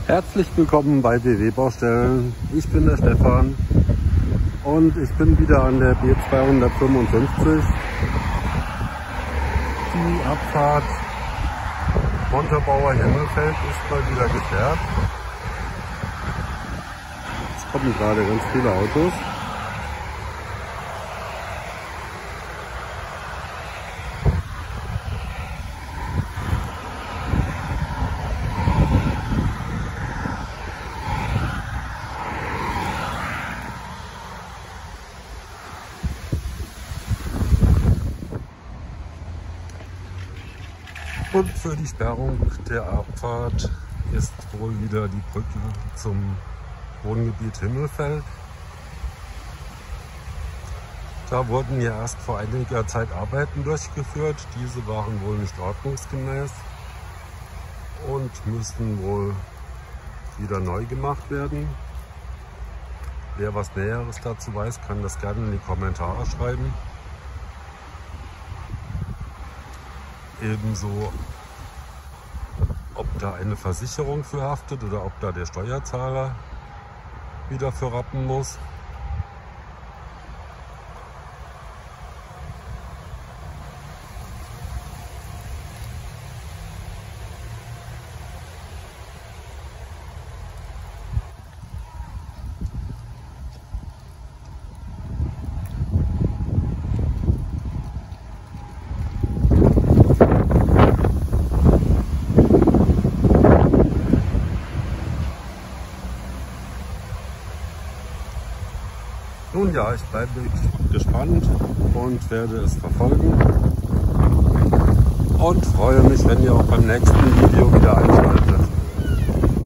Herzlich willkommen bei BW Baustellen. Ich bin der Stefan und ich bin wieder an der B255. Die Abfahrt Montabaur Himmelfeld ist mal wieder gesperrt. Es kommen gerade ganz viele Autos. Und für die Sperrung der Abfahrt ist wohl wieder die Brücke zum Wohngebiet Himmelfeld. Da wurden ja erst vor einiger Zeit Arbeiten durchgeführt. Diese waren wohl nicht ordnungsgemäß und müssten wohl wieder neu gemacht werden. Wer was Näheres dazu weiß, kann das gerne in die Kommentare schreiben. Ebenso, ob da eine Versicherung für haftet oder ob da der Steuerzahler wieder für rappen muss. Nun ja, ich bleibe gespannt und werde es verfolgen und freue mich, wenn ihr auch beim nächsten Video wieder einschaltet.